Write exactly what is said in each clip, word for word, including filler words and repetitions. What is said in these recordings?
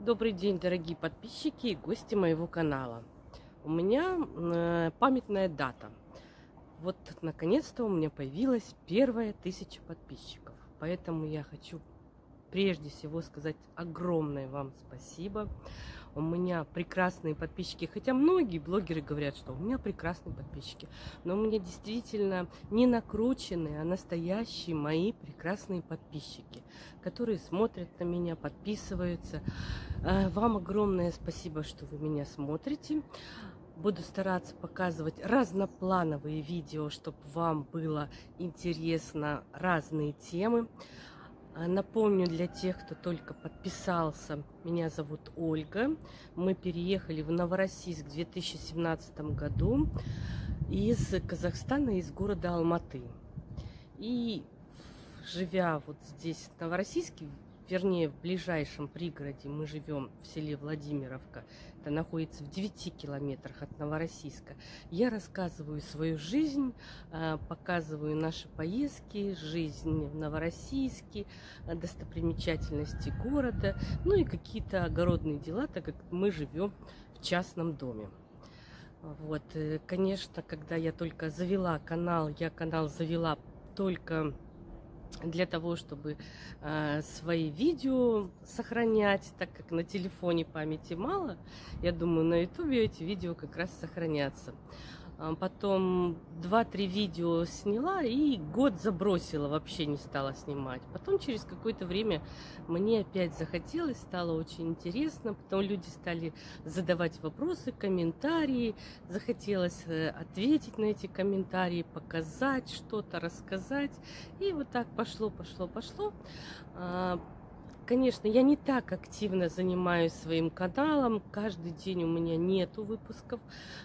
Добрый день, дорогие подписчики и гости моего канала. У меня э, памятная дата. Вот, наконец-то у меня появилась первая тысяча подписчиков. Поэтому я хочу прежде всего сказать огромное вам спасибо. У меня прекрасные подписчики, хотя многие блогеры говорят, что у меня прекрасные подписчики, но у меня действительно не накрученные, а настоящие мои прекрасные подписчики, которые смотрят на меня, подписываются. Вам огромное спасибо, что вы меня смотрите. Буду стараться показывать разноплановые видео, чтобы вам было интересно разные темы. Напомню для тех, кто только подписался, меня зовут Ольга. Мы переехали в Новороссийск в две тысячи семнадцатом году из Казахстана, из города Алматы. И живя вот здесь, в Новороссийске, вернее, в ближайшем пригороде, мы живем в селе Владимировка, это находится в девяти километрах от Новороссийска. Я рассказываю свою жизнь, показываю наши поездки, жизнь в Новороссийске, достопримечательности города, ну и какие-то огородные дела, так как мы живем в частном доме. Вот, конечно, когда я только завела канал, я канал завела только для того, чтобы э, свои видео сохранять, так как на телефоне памяти мало. Я думаю, на ютубе эти видео как раз сохранятся. А потом два-три видео сняла и год забросила, вообще не стала снимать. Потом через какое-то время мне опять захотелось, стало очень интересно. Потом люди стали задавать вопросы, комментарии. Захотелось ответить на эти комментарии, показать что-то, рассказать. И вот так пошло, пошло, пошло. Конечно, я не так активно занимаюсь своим каналом, каждый день у меня нету выпусков,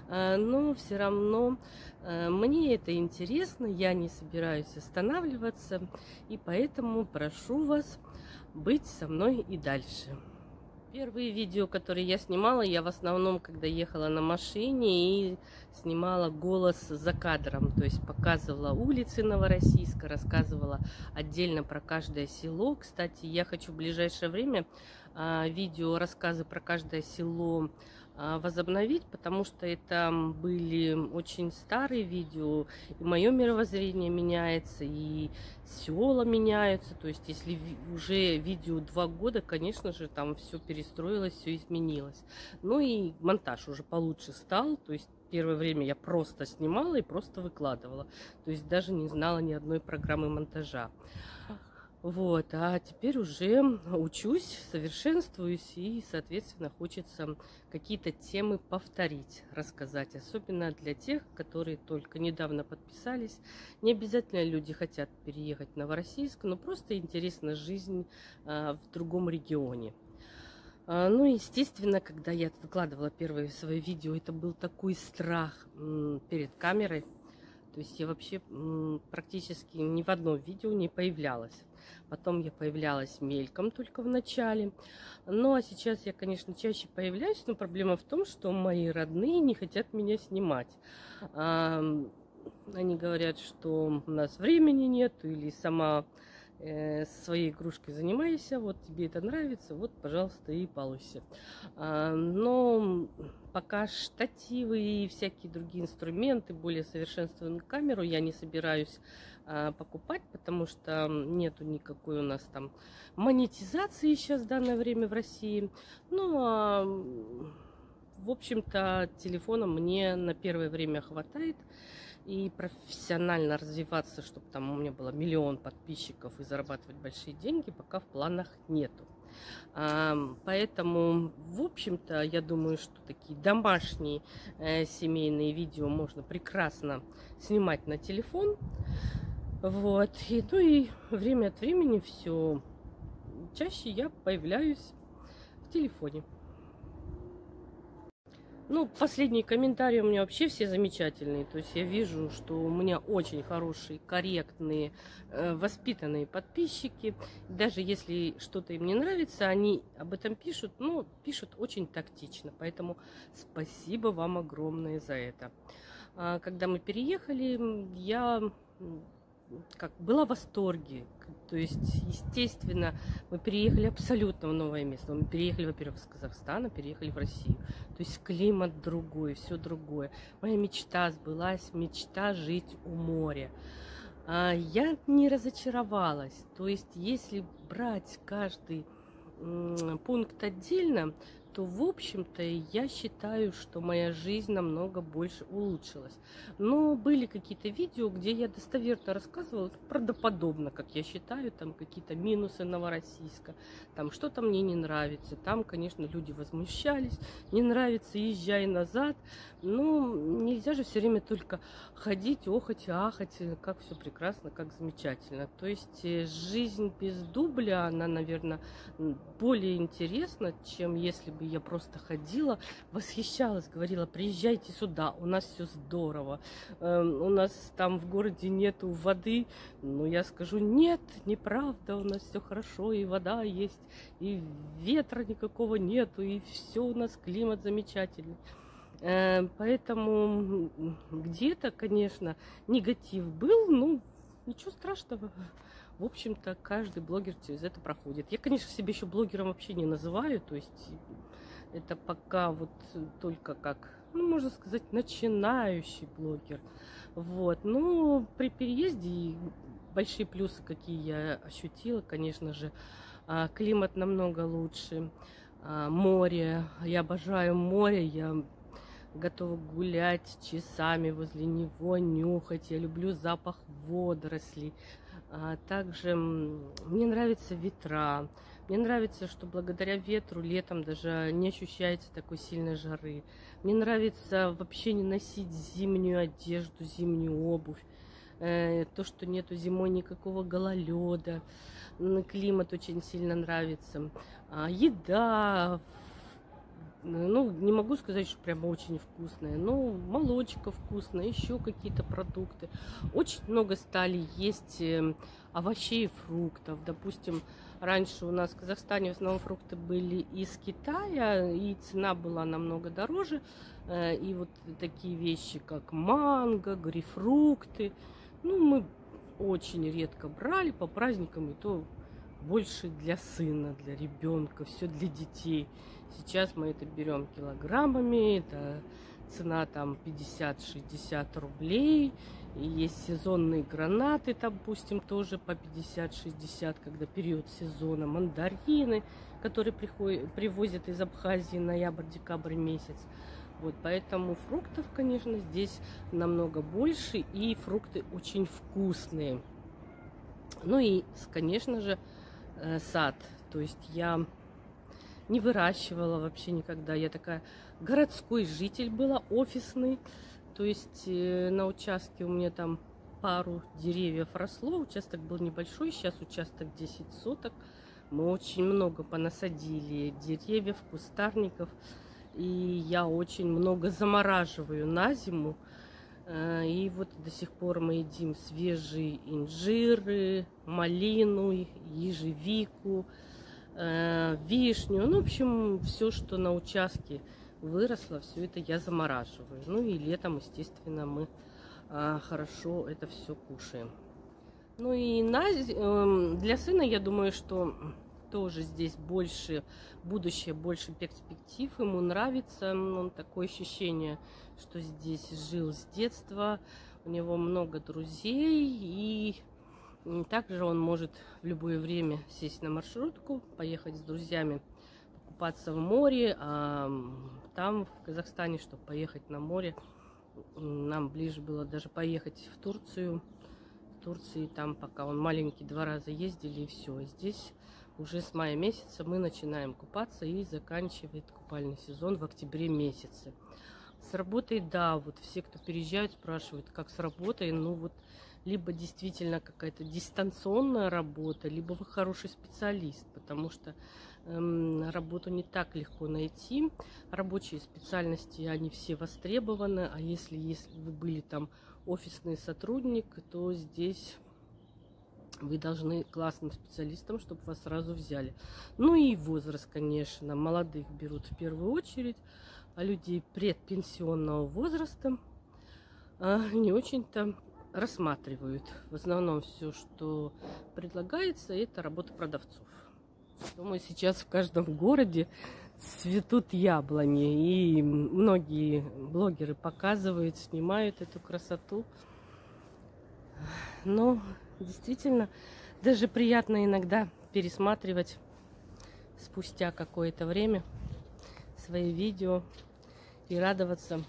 но все равно мне это интересно, я не собираюсь останавливаться, и поэтому прошу вас быть со мной и дальше. Первые видео, которые я снимала, я в основном, когда ехала на машине и снимала голос за кадром, то есть показывала улицы Новороссийска, рассказывала отдельно про каждое село. Кстати, я хочу в ближайшее время а, видео, рассказы про каждое село а, возобновить, потому что это были очень старые видео, и мое мировоззрение меняется, и села меняются. То есть, если уже видео два года, конечно же, там все перестроилось, все изменилось. Ну и монтаж уже получше стал, то есть первое время я просто снимала и просто выкладывала. То есть даже не знала ни одной программы монтажа. Вот, а теперь уже учусь, совершенствуюсь, и, соответственно, хочется какие-то темы повторить, рассказать. Особенно для тех, которые только недавно подписались. Не обязательно люди хотят переехать в Новороссийск, но просто интересна жизнь а, в другом регионе. А, ну, естественно, когда я выкладывала первые свои видео, это был такой страх м, перед камерой. То есть я вообще м, практически ни в одном видео не появлялась. Потом я появлялась мельком только в начале. Ну, а сейчас я, конечно, чаще появляюсь, но проблема в том, что мои родные не хотят меня снимать. А, они говорят, что у нас времени нет, или сама э, своей игрушкой занимайся, вот тебе это нравится, вот, пожалуйста, и балуйся. А, но пока штативы и всякие другие инструменты, более совершенствованную камеру я не собираюсь а, покупать, потому что нету никакой у нас там монетизации сейчас в данное время в России. Ну, а, в общем-то, телефона мне на первое время хватает. И профессионально развиваться, чтобы там у меня было миллион подписчиков и зарабатывать большие деньги, пока в планах нету. Поэтому, в общем-то, я думаю, что такие домашние э, семейные видео можно прекрасно снимать на телефон. Вот. И, ну и время от времени все чаще я появляюсь в телефоне. Ну, последние комментарии у меня вообще все замечательные. То есть я вижу, что у меня очень хорошие, корректные, э, воспитанные подписчики. Даже если что-то им не нравится, они об этом пишут, ну, пишут очень тактично. Поэтому спасибо вам огромное за это. А когда мы переехали, я как была в восторге. То есть, естественно, мы переехали абсолютно в новое место. Мы переехали, во-первых, из Казахстана, переехали в Россию. То есть климат другой, все другое. Моя мечта сбылась, мечта жить у моря. А я не разочаровалась. То есть, если брать каждый пункт отдельно, то, в общем-то, я считаю, что моя жизнь намного больше улучшилась. Но были какие-то видео, где я достоверно рассказывала, правдоподобно, как я считаю, там какие-то минусы Новороссийска, там что-то мне не нравится. Там, конечно, люди возмущались, не нравится, езжай назад. Но нельзя же все время только ходить, охать, ахать, как все прекрасно, как замечательно. То есть жизнь без дубля, она, наверное, более интересна, чем если бы я просто ходила, восхищалась, говорила: приезжайте сюда, у нас все здорово, э, у нас там в городе нету воды. Но я скажу: нет, неправда, у нас все хорошо, и вода есть, и ветра никакого нету, и все у нас климат замечательный. Э, поэтому где-то, конечно, негатив был, ну, ничего страшного. В общем-то, каждый блогер через это проходит. Я, конечно, себя еще блогером вообще не называю, то есть это пока вот только как, ну, можно сказать, начинающий блогер. Вот. Но при переезде большие плюсы, какие я ощутила, конечно же, климат намного лучше, море. Я обожаю море, я готова гулять часами возле него, нюхать. Я люблю запах водорослей. Также мне нравятся ветра. Мне нравится, что благодаря ветру летом даже не ощущается такой сильной жары. Мне нравится вообще не носить зимнюю одежду, зимнюю обувь. То, что нету зимой никакого гололеда. Климат очень сильно нравится. Еда, ну, не могу сказать, что прямо очень вкусная, но молочка вкусная, еще какие-то продукты. Очень много стали есть овощей и фруктов. Допустим, раньше у нас в Казахстане в основном фрукты были из Китая, и цена была намного дороже. И вот такие вещи, как манго, грейпфрукты, ну, мы очень редко брали по праздникам, и то больше для сына, для ребенка, все для детей. Сейчас мы это берем килограммами, это цена там пятьдесят-шестьдесят рублей. И есть сезонные гранаты, допустим, тоже по пятьдесят-шестьдесят, когда период сезона. Мандарины, которые приходят, привозят из Абхазии ноябрь-декабрь месяц. Вот, поэтому фруктов, конечно, здесь намного больше, и фрукты очень вкусные. Ну и, конечно же, сад. То есть я не выращивала вообще никогда. Я такая городской житель была, офисный. То есть на участке у меня там пару деревьев росло. Участок был небольшой, сейчас участок десять соток. Мы очень много понасадили деревьев, кустарников. И я очень много замораживаю на зиму. И вот до сих пор мы едим свежие инжиры, малину, ежевику, вишню. Ну, в общем, все, что на участке выросло, все это я замораживаю. Ну и летом, естественно, мы хорошо это все кушаем. Ну и на, для сына, я думаю, что тоже здесь больше будущее, больше перспектив. Ему нравится, он такое ощущение, что здесь жил с детства. У него много друзей, и также он может в любое время сесть на маршрутку, поехать с друзьями покупаться в море. А там, в Казахстане, чтобы поехать на море, нам ближе было даже поехать в Турцию. В Турции там, пока он маленький, два раза ездили, и все. Здесь уже с мая месяца мы начинаем купаться, и заканчивает купальный сезон в октябре месяце. С работой, да, вот все, кто переезжают, спрашивают, как с работой. Ну вот, либо действительно какая-то дистанционная работа, либо вы хороший специалист, потому что эм, работу не так легко найти. Рабочие специальности, они все востребованы, а если, если вы были там офисный сотрудник, то здесь вы должны классным специалистам, чтобы вас сразу взяли. Ну и возраст, конечно, молодых берут в первую очередь, а людей предпенсионного возраста а, не очень-то рассматривают. В основном все, что предлагается, это работа продавцов. Думаю, сейчас в каждом городе цветут яблони, и многие блогеры показывают, снимают эту красоту. Но действительно, даже приятно иногда пересматривать спустя какое-то время свои видео и радоваться,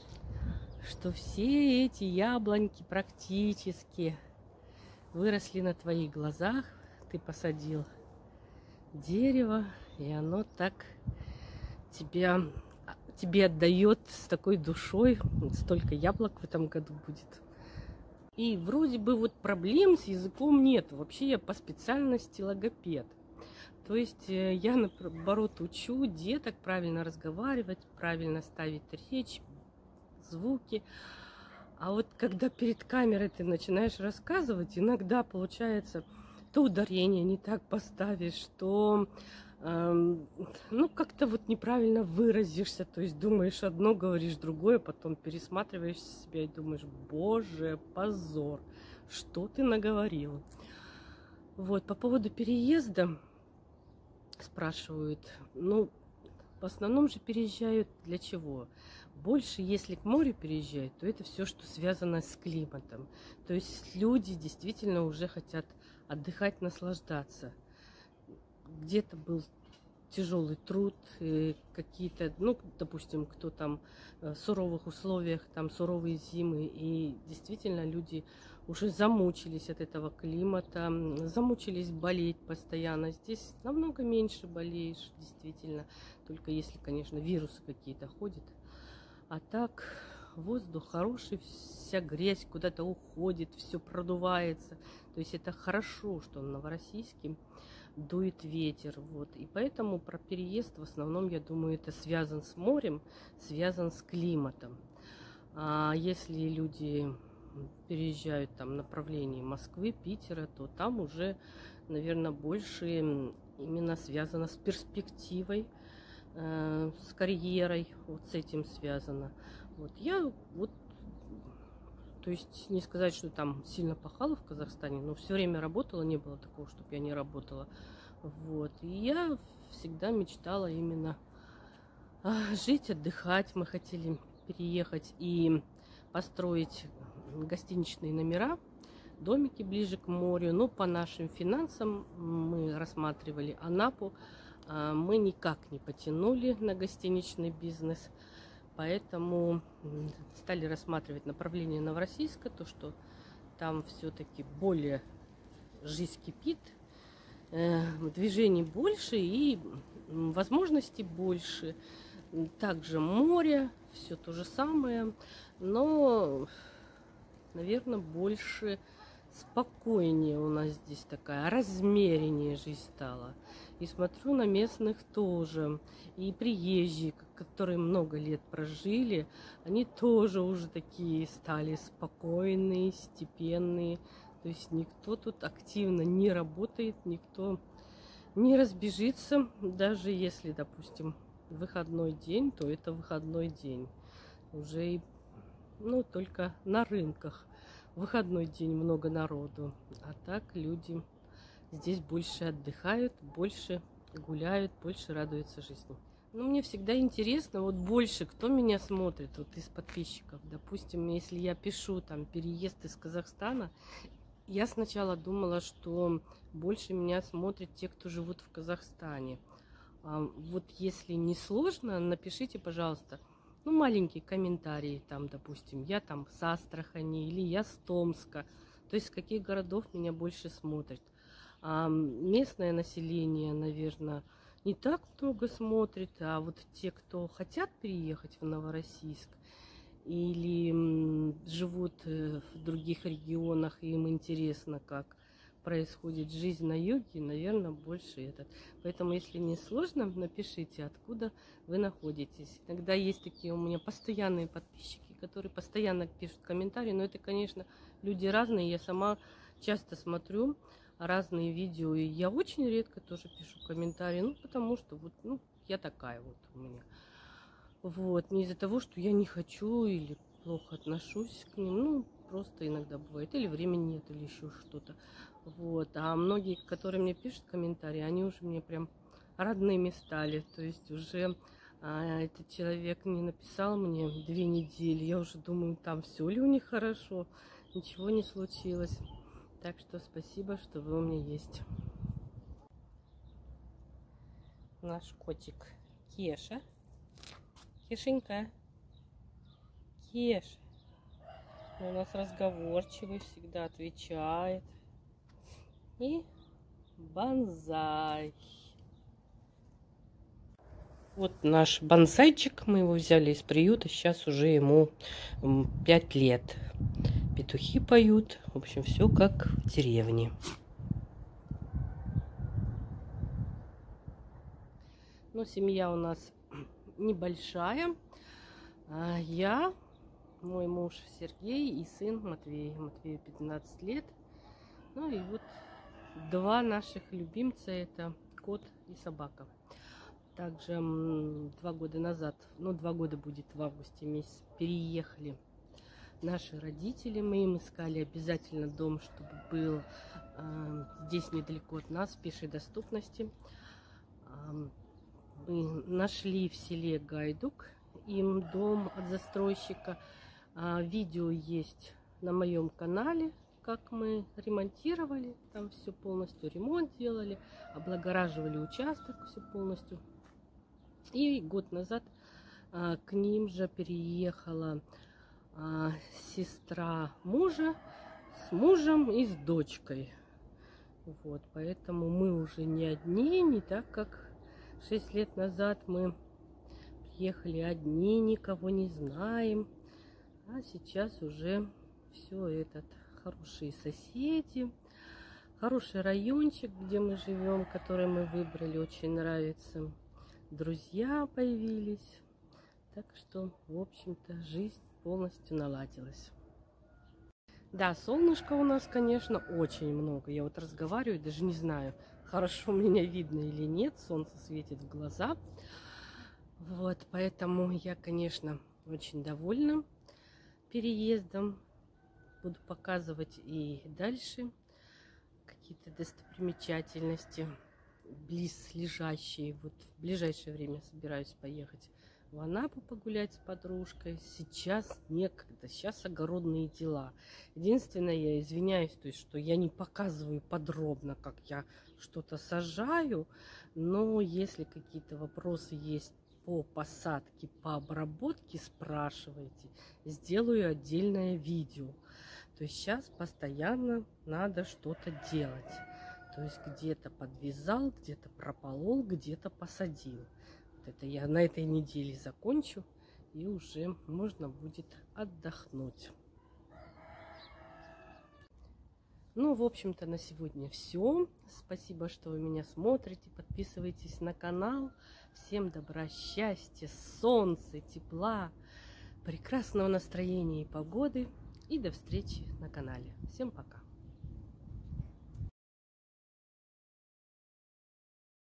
что все эти яблоньки практически выросли на твоих глазах. Ты посадил дерево, и оно так тебя, тебе отдает с такой душой. Столько яблок в этом году будет. И вроде бы вот проблем с языком нет. Вообще я по специальности логопед. То есть я, наоборот, учу деток правильно разговаривать, правильно ставить речь, звуки. А вот когда перед камерой ты начинаешь рассказывать, иногда получается, то ударение не так поставишь, то э, ну как-то вот неправильно выразишься, то есть думаешь одно, говоришь другое, потом пересматриваешь себя и думаешь: боже, позор, что ты наговорил. Вот, по поводу переезда спрашивают, ну, в основном же переезжают для чего? Больше, если к морю переезжают, то это все, что связано с климатом. То есть люди действительно уже хотят отдыхать, наслаждаться. Где-то был тяжелый труд, какие-то, ну, допустим, кто там в суровых условиях, там суровые зимы, и действительно люди уже замучились от этого климата, замучились болеть постоянно. Здесь намного меньше болеешь, действительно, только если, конечно, вирусы какие-то ходят. А так воздух хороший, вся грязь куда-то уходит, все продувается. То есть это хорошо, что в Новороссийске дует ветер. Вот. И поэтому про переезд в основном, я думаю, это связан с морем, связан с климатом. А если люди переезжают там в направлении Москвы, Питера, то там уже, наверное, больше именно связано с перспективой, с карьерой, вот с этим связано. Вот я вот, то есть не сказать, что там сильно пахала в Казахстане, но все время работала, не было такого, чтобы я не работала. Вот. И я всегда мечтала именно жить, отдыхать. Мы хотели переехать и построить гостиничные номера, домики ближе к морю, но по нашим финансам мы рассматривали Анапу. Мы никак не потянули на гостиничный бизнес, поэтому стали рассматривать направление Новороссийска, то, что там все-таки более жизнь кипит, движений больше и возможностей больше. Также море, все то же самое, но, наверное, больше спокойнее у нас здесь такая, размереннее жизнь стала. И смотрю на местных тоже. И приезжие, которые много лет прожили, они тоже уже такие стали спокойные, степенные. То есть никто тут активно не работает, никто не разбежится. Даже если, допустим, выходной день, то это выходной день. Уже, ну, только на рынках в выходной день много народу. А так люди здесь больше отдыхают, больше гуляют, больше радуются жизни. Ну, мне всегда интересно, вот больше, кто меня смотрит, вот из подписчиков. Допустим, если я пишу там переезд из Казахстана, я сначала думала, что больше меня смотрят те, кто живут в Казахстане. А вот если не сложно, напишите, пожалуйста, ну, маленький комментарий, там, допустим, я там с Астрахани или я с Томска. То есть, с каких городов меня больше смотрят. А местное население, наверное, не так много смотрит, а вот те, кто хотят переехать в Новороссийск или живут в других регионах, и им интересно, как происходит жизнь на юге, наверное, больше этот. Поэтому, если не сложно, напишите, откуда вы находитесь. Иногда есть такие у меня постоянные подписчики, которые постоянно пишут комментарии, но это, конечно, люди разные. Я сама часто смотрю разные видео, и я очень редко тоже пишу комментарии, ну, потому что вот, ну, я такая вот у меня. Вот, не из-за того, что я не хочу или плохо отношусь к ним, ну, просто иногда бывает. Или времени нет, или еще что-то. Вот. А многие, которые мне пишут комментарии, они уже мне прям родными стали. То есть уже а, этот человек не написал мне две недели. Я уже думаю, там все ли у них хорошо. Ничего не случилось. Так что спасибо, что вы у меня есть. Наш котик Кеша. Кешенька. Кеша. Он у нас разговорчивый, всегда отвечает. И бонсай. Вот наш бонсайчик. Мы его взяли из приюта. Сейчас уже ему пять лет. Петухи поют. В общем, все как в деревне. Ну, семья у нас небольшая. Я, мой муж Сергей и сын Матвей. Матвею пятнадцать лет. Ну и вот два наших любимца. Это кот и собака. Также два года назад, ну два года будет в августе месяц, переехали наши родители. Мы им искали обязательно дом, чтобы был э, здесь недалеко от нас, в пешей доступности. Э, мы нашли в селе Гайдук им дом от застройщика. Э, видео есть на моем канале, как мы ремонтировали, там все полностью ремонт делали, облагораживали участок все полностью. И год назад э, к ним же переехала э, сестра мужа с мужем и с дочкой. Вот, поэтому мы уже не одни, не так как шесть лет назад мы приехали одни, никого не знаем. А сейчас уже все этот хорошие соседи, хороший райончик, где мы живем, который мы выбрали, очень нравится. Друзья появились. Так что, в общем-то, жизнь полностью наладилась. Да, солнышка у нас, конечно, очень много. Я вот разговариваю, даже не знаю, хорошо меня видно или нет. Солнце светит в глаза. Вот, поэтому я, конечно, очень довольна переездом. Буду показывать и дальше какие-то достопримечательности близлежащие. Вот в ближайшее время собираюсь поехать в Анапу погулять с подружкой. Сейчас некогда, сейчас огородные дела. Единственное, я извиняюсь, то есть, что я не показываю подробно, как я что-то сажаю, но если какие-то вопросы есть по посадке, по обработке, спрашивайте, сделаю отдельное видео. То есть сейчас постоянно надо что-то делать. То есть где-то подвязал, где-то прополол, где-то посадил. Вот это я на этой неделе закончу, и уже можно будет отдохнуть. Ну, в общем-то, на сегодня все. Спасибо, что вы меня смотрите. Подписывайтесь на канал. Всем добра, счастья, солнца, тепла, прекрасного настроения и погоды. И до встречи на канале. Всем пока.